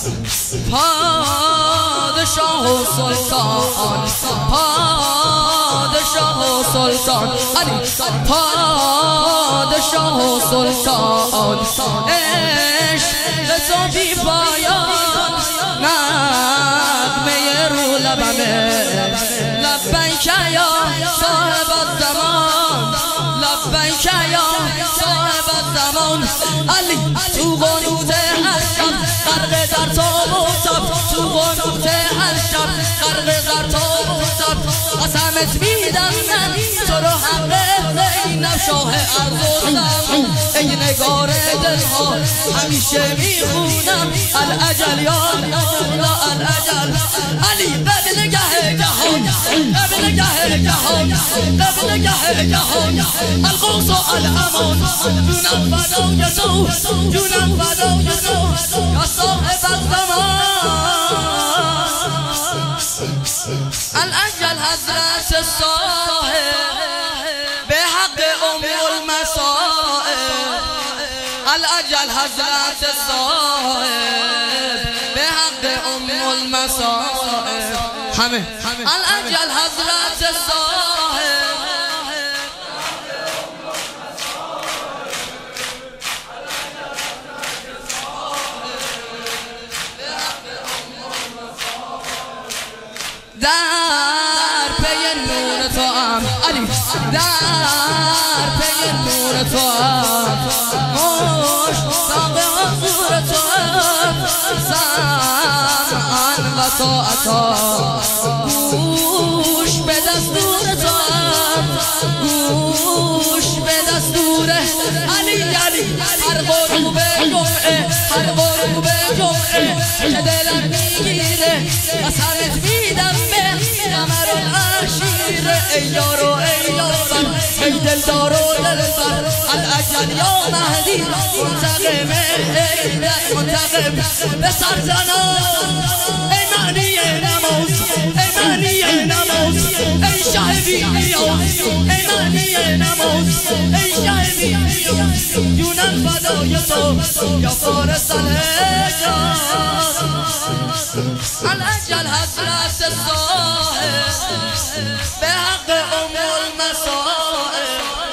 پادشاه و سلطان، پادشاه و سلطان علی، پادشاه و سلطان، عشق تو بی پایان، نغمه رو لبمه، لبیک یا صاحب الزمان، لبیک یا صاحب الزمان. علی تو قنوت هر شب غرق در تاب و تب، تو قنوت هر شب غرق در تاب و تب. قسمت میدم من تو رو حق زینب شاه ارض و زمان. ای نگار دلها همیشه میخونم الاجل یا الله الاجل. علی قبل گه جهان، قبل گه جهان، قبل گه جهان، القوس و الامان. جونم فدای تو، جونم فدای تو یا صاحب الزمان. الاجل حضرت صاحب به حق ام المصائب، الاجل حضرت صاحب به حق ام المصائب. همه الاجل حضرت صاحب در پی نور تو هم علی، در پی نور تو هم مشتاق حضور تو هم، سمعاً و طاعتاً گوش به دستور تو هم، گوش به دستور علی. علی هر غروب جمعه، هر غروب جمعه که دلم میگیره قسمت میدم به قمر العشیر. ای یارو ای یارم، ای دلدار و دلبر، الاجل یا مهدی منتقم، منتقم به سرزنان. ای معنی نماز، ای معنی نماز، ای شه بی‌نیاز، ای معنی نماز، ای شه بی‌نیاز. جونم فدای تو یا فارس الحجاز. الاجل حضرت صاحب به حق ام المصائب،